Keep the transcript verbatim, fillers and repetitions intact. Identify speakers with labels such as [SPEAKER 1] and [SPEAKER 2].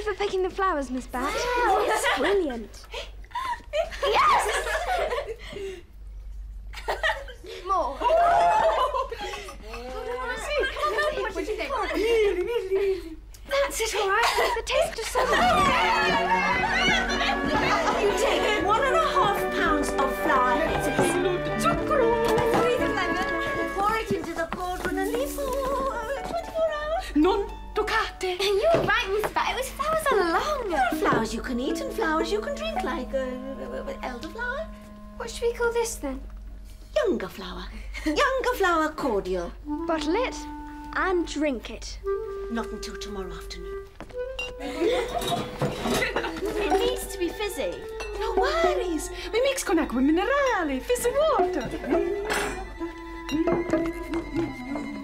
[SPEAKER 1] for picking the flowers, Miss Bat.
[SPEAKER 2] Wow, it's brilliant.
[SPEAKER 1] Yes! More.
[SPEAKER 2] Oh. What do you think? Nearly, nearly, nearly.
[SPEAKER 1] That's it, all right. The taste of summer.
[SPEAKER 2] You take one and a half pounds of flour. Squeeze the lemon, pour it into the cauldron and leave for uh, twenty-four hours.
[SPEAKER 3] Non toccate.
[SPEAKER 1] You were right, Miss Bat. It was flowers all along.
[SPEAKER 2] There are flowers you can eat and flowers you can drink, like uh, elderflower.
[SPEAKER 1] What should we call this, then?
[SPEAKER 2] Younger flower. Younger flower cordial.
[SPEAKER 1] Bottle it and drink it.
[SPEAKER 2] Not until tomorrow afternoon.
[SPEAKER 4] It needs to be fizzy.
[SPEAKER 3] No worries. We mix con acqua minerale, fizzy water.